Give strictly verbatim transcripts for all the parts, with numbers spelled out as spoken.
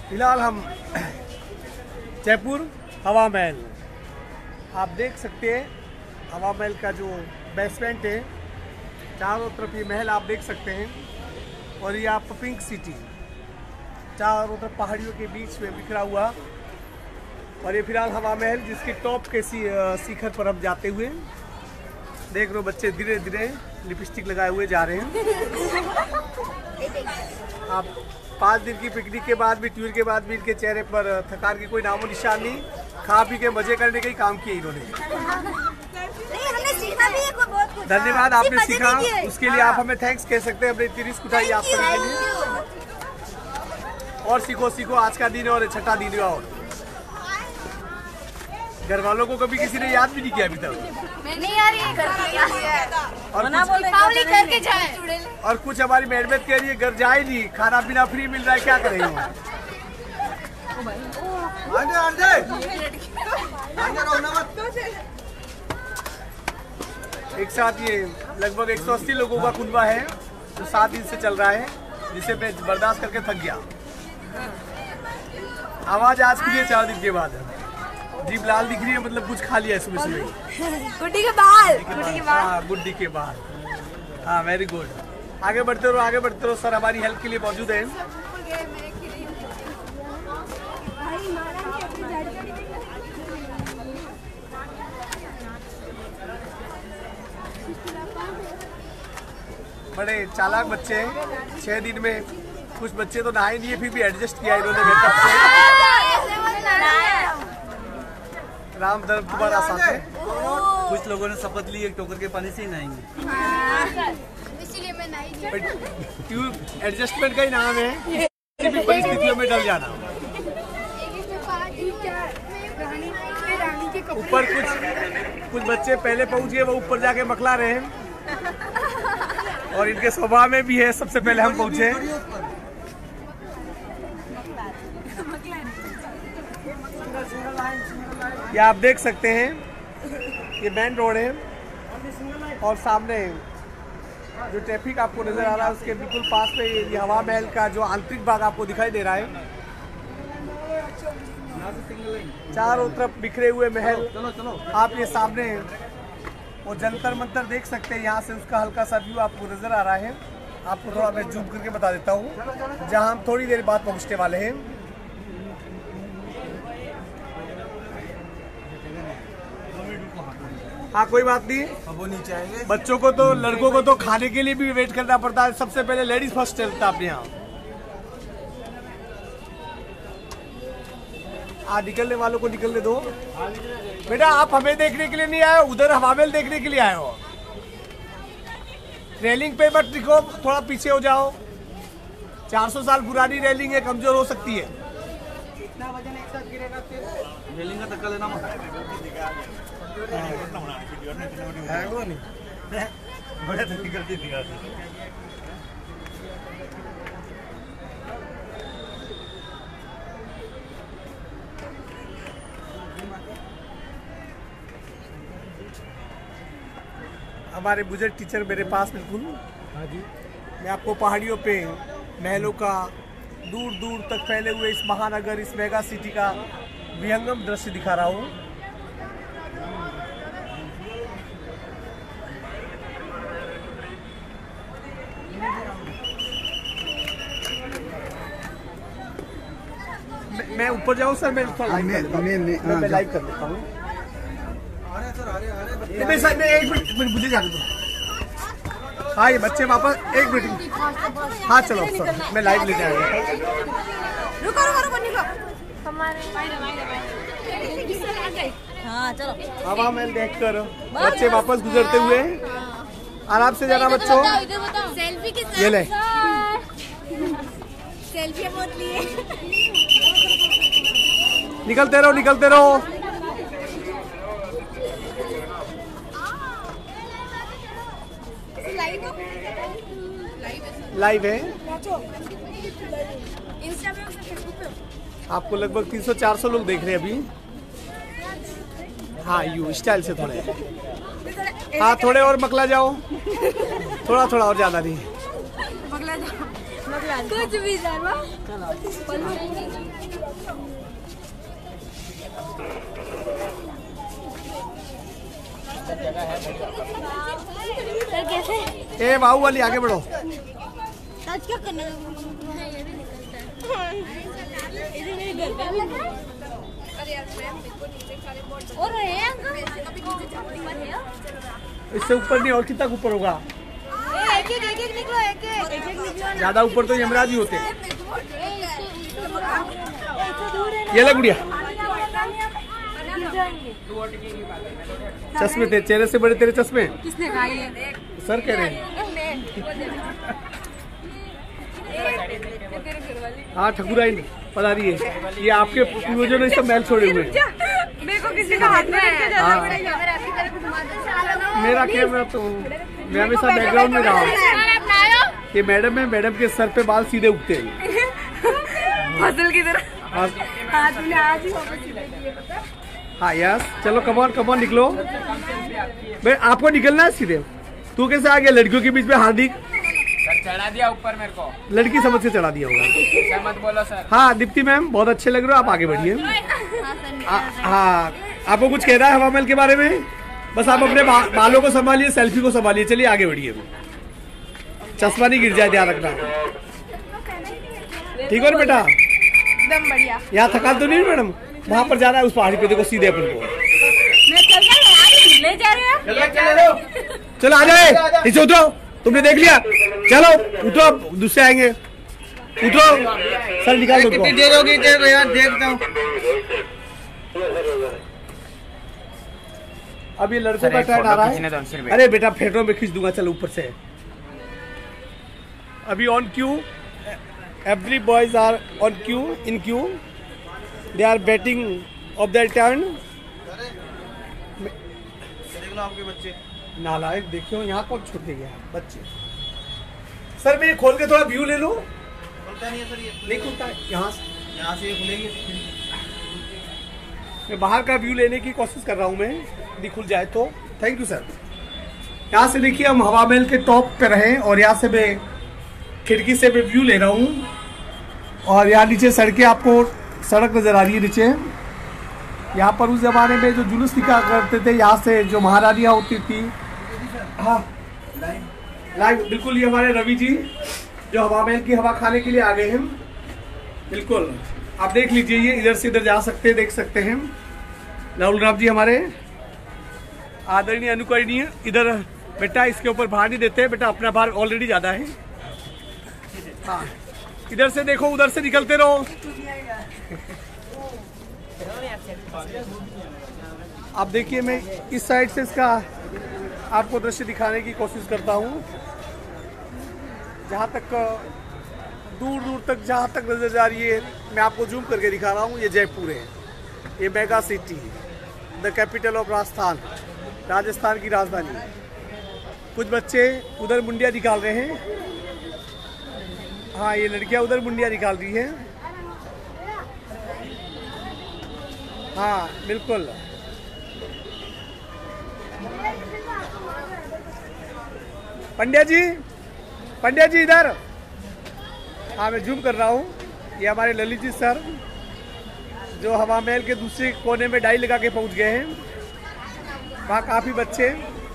फिलहाल हम जयपुर हवा महल, आप देख सकते हैं हवा महल का जो बेसमेंट है, चारों तरफ ये महल आप देख सकते हैं। और ये आप पिंक सिटी चारों तरफ पहाड़ियों के बीच में बिखरा हुआ। और ये फिलहाल हवा महल जिसके टॉप के सी, शिखर पर हम जाते हुए देख रहे हो। बच्चे धीरे धीरे लिपस्टिक लगाए हुए जा रहे हैं। आप पाँच दिन की पिकनिक के बाद भी, टूर के बाद भी इनके चेहरे पर थकान की कोई नामो निशान नहीं। खा पी के मजे करने का ही काम किया इन्होंने। हमने सीखा भी है बहुत कुछ। धन्यवाद, आपने सीखा, उसके लिए आप हमें थैंक्स कह सकते हैं। अपनी इतनी रिस्क उठाई आप करने के लिए। और सीखो सीखो, आज का दिन है और छठा दिन है। और घर वालों को कभी किसी ने याद भी नहीं किया अभी तक। नहीं यार, ये घर और कुछ करके जाए। और कुछ हमारी मैडम कह रही है घर जाए नहीं, खाना पीना फ्री मिल रहा है, क्या करेंगे। एक साथ ये लगभग एक सौ अस्सी लोगों का कुनबा है जो सात दिन से चल रहा है, जिसे मैं बर्दाश्त करके थक गया। आवाज आज खुली है चार दिन के बाद। जीभ लाल दिख रही है, मतलब कुछ खा लिया सुबह सुबह। गुड्डी के बाल, गुड्डी के बाल, हाँ गुड्डी के बाल। हाँ वेरी गुड, आगे बढ़ते रहो आगे बढ़ते रहो। सर हमारी हेल्प के लिए मौजूद है। बड़े चालाक बच्चे हैं। छह दिन में कुछ बच्चे तो नहाए नहीं है, फिर भी एडजस्ट किया इन्होंने मेकअप से। राम धर्म तुम्हारा साथ है। कुछ लोगों ने शपथ ली एक टोकर के पानी से ही नहाएंगे, इसीलिए मैं नहीं। एडजस्टमेंट का ही नाम है, किसी भी परिस्थितियों में डल जाना। ऊपर कुछ कुछ बच्चे पहले पहुंच गए, वो ऊपर जाके मखला रहे हैं। और इनके स्वभाव में भी है, सबसे पहले हम पहुंचे। ये आप देख सकते हैं, ये मेन रोड है और सामने जो ट्रैफिक आपको नजर आ रहा है उसके बिल्कुल पास में ये हवा महल का जो आंतरिक भाग आपको दिखाई दे रहा है। चारों तरफ बिखरे हुए महल। चलो चलो आप ये सामने वो जंतर मंतर देख सकते हैं, यहाँ से उसका हल्का सा व्यू आपको नजर आ रहा है। आपको थोड़ा मैं जूम करके बता देता हूँ, जहाँ हम थोड़ी देर बाद पहुँचने वाले हैं। हाँ कोई बात नहीं, अब वो नीचे आएंगे। बच्चों को तो, लड़कों को तो खाने के लिए भी वेट करना पड़ता है। सबसे पहले लेडीज फर्स्ट चलता अपने यहाँ। आ निकलने वालों को निकलने दो। बेटा आप हमें देखने के लिए नहीं आए हो, उधर हवा महल देखने के लिए आए हो। रेलिंग पे मत टिको, थोड़ा पीछे हो जाओ। चार सौ साल पुरानी रेलिंग है, कमजोर हो सकती है। कितना वजन एक साथ गिरेगा फिर? रेलिंग का धक्का लेना मत। है वो नहीं, बड़े धक्के करती थी। हमारे बुजुर्ग टीचर मेरे पास बिल्कुल। हाँ जी, मैं आपको पहाड़ियों पे महलों का दूर दूर तक फैले हुए इस महानगर, इस मेगा सिटी का विहंगम दृश्य दिखा रहा हूँ। मैं ऊपर जाऊँ सर? मैं मैं लाइव कर लेता हूँ। एक मिनट मुझे जाने दो। हाँ ये बच्चे वापस, एक मिनट। हाँ चलो सर, मैं लाइव ले जाऊंगा। रुको रुको रुको हाँ चलो। हवा महल देखकर बच्चे वापस गुजरते हुए आराम से जाना बच्चों। सेल्फी के साथ ये ले, सेल्फी मत लिए। निकलते रहो निकलते रहो। लाइव है आपको लगभग तीन सौ चार सौ लोग देख रहे हैं अभी। हाँ यू स्टाइल से थोड़े, हाँ थोड़े और मकला जाओ, थोड़ा थोड़ा और ज्यादा नहीं। निकला था कुछ भी शर्मा सर कैसे ए बाहुबली आगे बढ़ो। आज क्या करना है? ये भी निकलता है। इधर मेरे घर पे भी अरे यार मैम देखो नीचे सारे बोर्ड और है अंकल कभी नीचे जाती मत है। इससे ऊपर नहीं और कितना ऊपर होगा? एक एक एक एक निकलो एक एक एक एक निकलो ज्यादा ऊपर तो यमराज ही होते हैं। ये ले गुड़िया चश्मे थे चेहरे से बड़े तेरे चश्मे किसने खाई है? सर कह रहे हैं। हाँ ठकुराइन पता रही है ये आपके पूर्वजों ने सब महल छोड़े हुए हैं। मेरे को किसी का हाथ में हाँ। मेरा कैमरा तो मैं हमेशा बैकग्राउंड में रहा हूँ। ये मैडम है मैडम के सर पे बाल सीधे उगते हैं फसल की तरह। हाँ हाँ तूने आज ही वापस सीधे किए पता? हाँ यस चलो कमॉन कमॉन निकलो भाई आपको निकलना है सीधे। तू कैसे आ गया लड़कियों के बीच में? हार्दिक सर चढ़ा दिया ऊपर मेरे को। लड़की समझ के चढ़ा दिया होगा। सर मत बोलो सर। हाँ दीप्ति मैम बहुत अच्छे लग रहे हो आप आगे बढ़िए। हाँ आपको कुछ कहना है हवा महल के बारे में? बस आप अपने बा, बालों को संभालिए सेल्फी को संभालिए चलिए आगे बढ़िए। चश्मा नहीं गिर जाए ध्यान रखना ठीक है बेटा? एकदम बढ़िया। यहाँ थकान तो नहीं मैडम? वहाँ पर जाना है उस पहाड़ी पे देखो सीधे अपन को। मैं चल रहा हूँ ले जा रहे हैं। चलो आ जाए नीचे उतरो तुमने देख लिया। चलो उतरो दूसरे आएंगे उतरो सर निकाल दो। कितनी देर होगी देखो यार देखता हूँ। अब ये लड़कों का टर्न आ रहा है। अरे बेटा फेटों में खींच दूंगा चलो ऊपर से। अभी on queue every boys are on queue in queue they are batting of their turn. देख लो आपके बच्चे नालायक देखियो यहाँ कौन छूट गया बच्चे। सर मैं खोल के थोड़ा व्यू ले लूं। खुलता नहीं है सर ये नहीं खुलता यहाँ से यहाँ से ये खुलेगी। मैं बाहर का व्यू लेने की कोशिश कर रहा हूँ मैं यदि खुल जाए तो। Thank you sir. यहाँ से देखिए हम हवा महल के टॉप पे रहे और यहाँ से मैं खिड़की से मैं व्यू ले रहा हूँ और यहाँ नीचे सड़कें आपको सड़क नजर आ रही है नीचे। यहाँ पर उस जमाने में जो जुलूस निकाल करते थे यहाँ से जो महारानियाँ होती थी। हाँ लाइव बिल्कुल ये हमारे रवि जी जो हवा महल की हवा खाने के लिए आ गए हैं। बिल्कुल आप देख लीजिए ये इधर से इधर जा सकते हैं देख सकते हैं। राहुल राव जी हमारे आदरणीय अनुकरणीय इधर बेटा इसके ऊपर भार नहीं देते बेटा अपना भार ऑलरेडी ज्यादा है। हाँ इधर से देखो उधर से निकलते रहो। आप देखिए मैं इस साइड से इसका आपको दृश्य दिखाने की कोशिश करता हूँ जहाँ तक दूर दूर तक जहाँ तक नजर जा रही है मैं आपको जूम करके दिखा रहा हूँ। ये जयपुर है ये mega city the capital of Rajasthan Rajasthan की राजधानी। कुछ बच्चे उधर मुंडिया निकाल रहे हैं। हाँ ये लड़कियाँ उधर मुंडिया निकाल रही हैं। हाँ बिल्कुल पंड्या जी पंड्या जी इधर। हाँ मैं जूम कर रहा हूँ। ये हमारे ललित जी सर जो हवा महल के दूसरे कोने में डाई लगा के पहुँच गए हैं। वहाँ काफ़ी बच्चे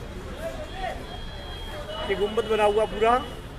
ये गुम्बद बना हुआ पूरा।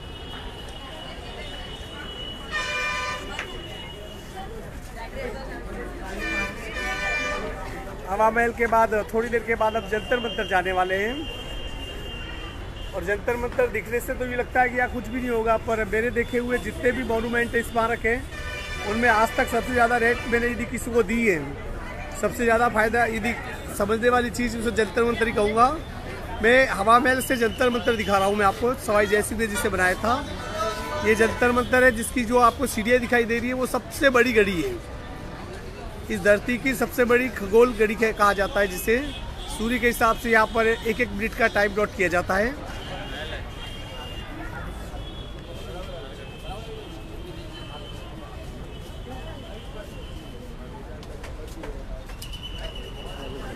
हवा महल के बाद थोड़ी देर के बाद अब जंतर मंतर जाने वाले हैं और जंतर मंतर दिखने से तो ये लगता है कि यहाँ कुछ भी नहीं होगा पर मेरे देखे हुए जितने भी मॉन्यूमेंट स्मारक हैं उनमें आज तक सबसे ज़्यादा रेट मैंने यदि किसी को दी है सबसे ज़्यादा फायदा यदि समझने वाली चीज़ उसे जंतर मंतर ही कहूँगा। मैं हवा महल से जंतर मंतर दिखा रहा हूँ मैं आपको सवाई जयसिंह ने जिसे बनाया था। ये जंतर मंतर है जिसकी जो आपको सीढ़ियाँ दिखाई दे रही है वो सबसे बड़ी घड़ी है। इस धरती की सबसे बड़ी खगोल घड़ी कहा जाता है जिसे सूर्य के हिसाब से यहाँ पर एक एक मिनट का टाइम नोट किया जाता है।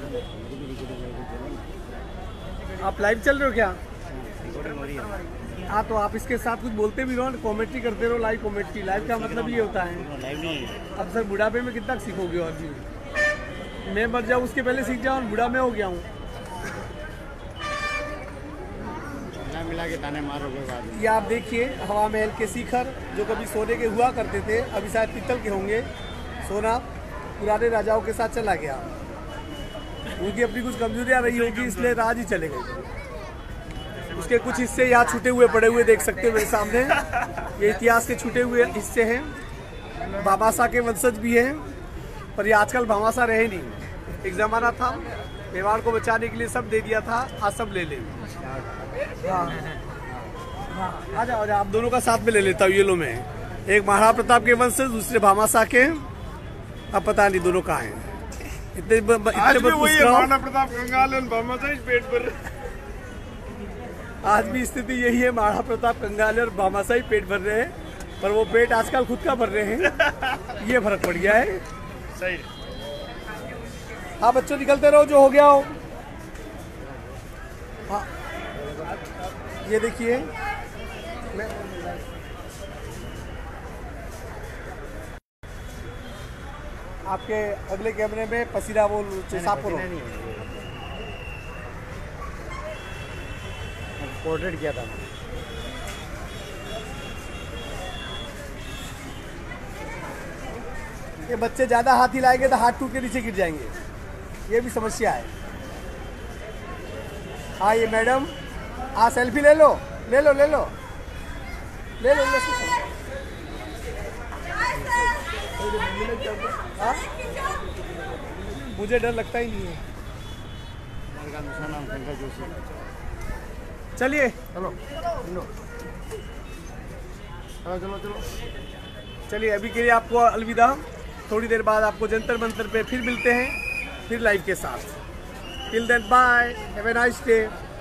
आप लाइव चल रहे हो क्या? हाँ तो आप इसके साथ कुछ बोलते भी रहो, कॉमेंट्री करते रहो, लाइव कॉमेंट्री। लाइव का मतलब ये होता है। लाइव नहीं है। अब सर बुढ़ापे में कितना सीखोगे और जी, मैं मर जाऊँ उसके पहले सीख जाऊँ, बूढ़ा में हो गया हूँ। मिला के ताने मारोगे बाद में। ये आप देखिए हवा महल के शिखर जो कभी सोने के हुआ करते थे, अभी शायद पीतल के होंगे। सोना पुराने राजाओं के साथ चला गया, उनकी अपनी कुछ कमजोरियां रही होगी इसलिए राज ही चले गए। उसके कुछ हिस्से यहाँ छूटे हुए पड़े हुए देख सकते हैं मेरे सामने। ये इतिहास के छूटे हुए हिस्से हैं। भामाशाह के वंशज भी हैं, पर ये आजकल भामाशाह रहे नहीं। एक जमाना था मेवाड़ को बचाने के लिए सब दे दिया था, आज सब ले ले। हाँ हाँ, आ जाओ आ जाओ, आप दोनों का साथ में ले लेता हूँ। ये लो मैं, एक महाराणा प्रताप के वंशज, दूसरे भामाशाह के। अब पता नहीं दोनों कहाँ हैं। इतने ब, ब, आज इतने भी वही है, महाराणा प्रताप कंगाल और भामाशाह ही पेट भर। आज भी स्थिति यही है, महाराणा प्रताप कंगाल और भामाशाह ही पेट भर रहे हैं, पर वो पेट आजकल खुद का भर रहे हैं। ये फर्क पड़ गया है। सही। हाँ बच्चों निकलते रहो, जो हो गया हो। हाँ ये देखिए मैं आपके अगले कैमरे में पसीना वो साफ करो। पोर्ट्रेट किया था। ये बच्चे ज्यादा हाथ हिलाएंगे तो हाथ टूट के नीचे गिर जाएंगे, ये भी समस्या है। हाँ ये मैडम, हाँ सेल्फी ले लो ले लो ले लो ले लो ले लो। हाँ? मुझे डर लगता ही नहीं है। चलिए चलो चलो चलो चलो। चलिए अभी के लिए आपको अलविदा। थोड़ी देर बाद आपको जंतर मंतर पे फिर मिलते हैं, फिर लाइव के साथ। Till then bye, have a nice day.